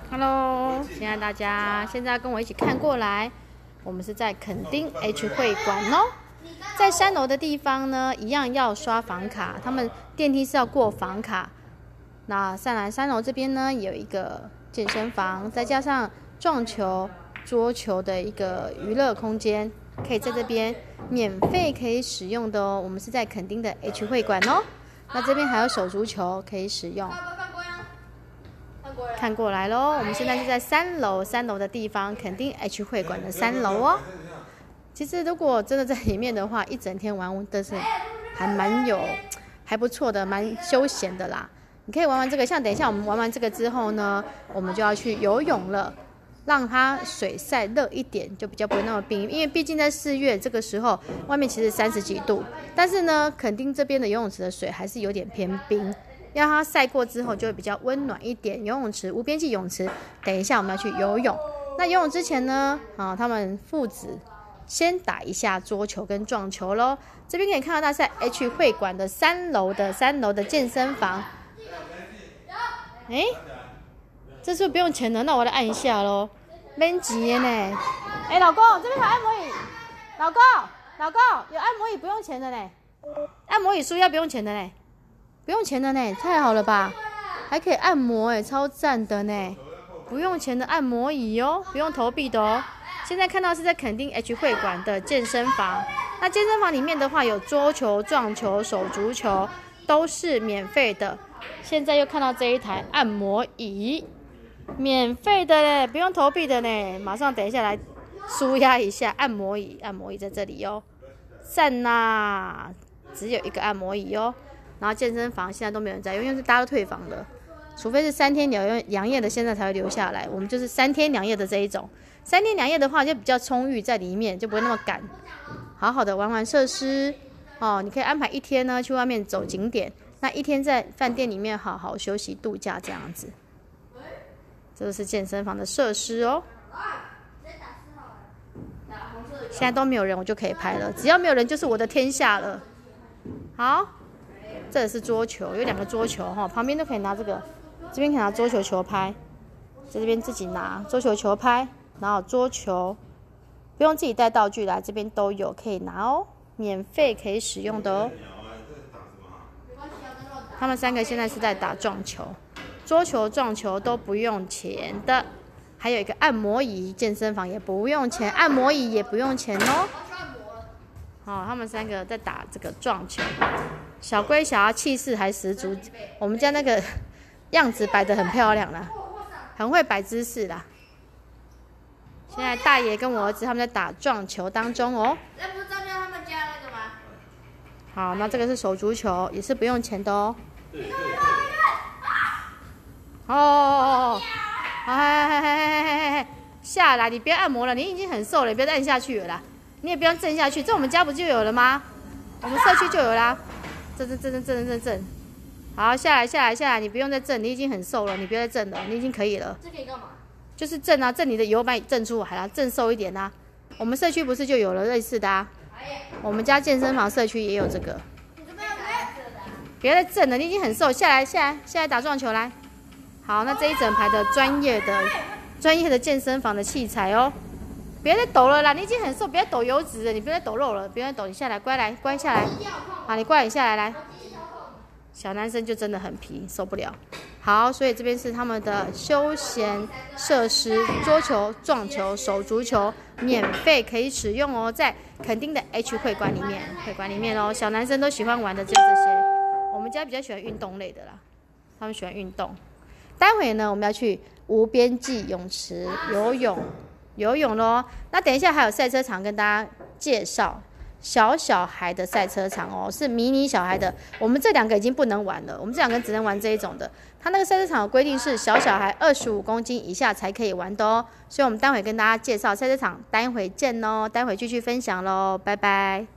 Hello， 亲爱的大家，现在跟我一起看过来。我们是在垦丁 H 会馆哦，在3楼的地方呢，一样要刷房卡，他们电梯是要过房卡。那上来3楼这边呢，有一个健身房，再加上撞球、桌球的一个娱乐空间，可以在这边免费可以使用的哦。我们是在垦丁的 H 会馆哦，那这边还有手足球可以使用。看过来咯，我们现在是在3楼的地方，垦丁 H 会馆的3楼哦。其实如果真的在里面的话，一整天玩的是还不错的，蛮休闲的啦。你可以玩玩这个，像等一下我们玩完这个之后呢，我们就要去游泳了，让它水晒热一点，就比较不会那么冰。因为毕竟在4月这个时候，外面其实30几度，但是呢，垦丁这边的游泳池的水还是有点偏冰。让它晒过之后就会比较温暖一点。游泳池无边际泳池，等一下我们要去游泳。那游泳之前呢，他们父子先打一下桌球跟撞球咯。这边可以看到它在 H 会馆的3楼的健身房。这是不用钱的，那我来按一下咯。免钱的呢。老公，这边有按摩椅。老公，有按摩椅不用钱的呢。按摩椅输要不用钱的呢。不用钱的呢，太好了吧？还可以按摩超赞的呢！不用钱的按摩椅哦，不用投币的哦。现在看到是在垦丁 H 会馆的健身房，那健身房里面的话有桌球、撞球、手足球，都是免费的。现在又看到这一台按摩椅，免费的嘞，不用投币的呢。马上等一下来舒压一下，按摩椅在这里哦，赞呐！只有一个按摩椅哦。然后健身房现在都没有人在用，因为是大家都退房了，除非是3天2夜的，现在才会留下来。我们就是3天2夜的这一种，3天2夜的话就比较充裕在里面，就不会那么赶，好好的玩设施哦。你可以安排1天呢去外面走景点，那1天在饭店里面好好休息度假这样子。这就是健身房的设施哦。现在都没有人，我就可以拍了，只要没有人就是我的天下了。好。这也是桌球，有2个桌球哈，旁边都可以拿这个，这边可以拿桌球球拍，在这边自己拿桌球球拍，然后桌球不用自己带道具来，这边都有可以拿哦，免费可以使用的哦。他们3个现在是在打撞球，桌球、撞球都不用钱的，还有一个按摩椅，健身房也不用钱，按摩椅也不用钱哦。他们3个在打这个撞球。小龟小气势还十足，我们家那个样子摆得很漂亮啦，很会摆姿势啦。现在大爷跟我儿子他们在打撞球当中哦。 那不是照他们家那个吗？ 好，那这个是手足球，也是不用钱的哦。下来，你别按摩了，你已经很瘦了，你不要再按下去了啦。你也不要震下去，这我们家不就有了吗？我们社区就有啦。震，好，下来，你不用再震，你已经很瘦了，你不要再震了，你已经可以了。 这可以干嘛？ 就是震啊，震你的油把你震出来啦，震瘦一点啊。我们社区不是就有了类似的啊？我们家健身房社区也有这个。别再震了，你已经很瘦，下来打撞球来。好，那这一整排的专业的健身房的器材哦。别再抖了啦，你已经很瘦，别再抖油脂了，你别再抖肉了，别再抖，你下来，乖下来。好，你过来，你下来，来。小男生就真的很皮，受不了。好，所以这边是他们的休闲设施，桌球、撞球、手足球，免费可以使用哦，在垦丁的 H 会馆里面哦，小男生都喜欢玩的就这些。我们家比较喜欢运动类的啦，他们喜欢运动。待会呢，我们要去无边际泳池游泳咯。那等一下还有赛车场跟大家介绍，小孩的赛车场哦，是迷你小孩的。我们这2个已经不能玩了，我们这2个只能玩这一种的。它那个赛车场的规定是小孩25公斤以下才可以玩的哦。所以我们待会跟大家介绍赛车场，待会见咯，待会继续分享咯，拜拜。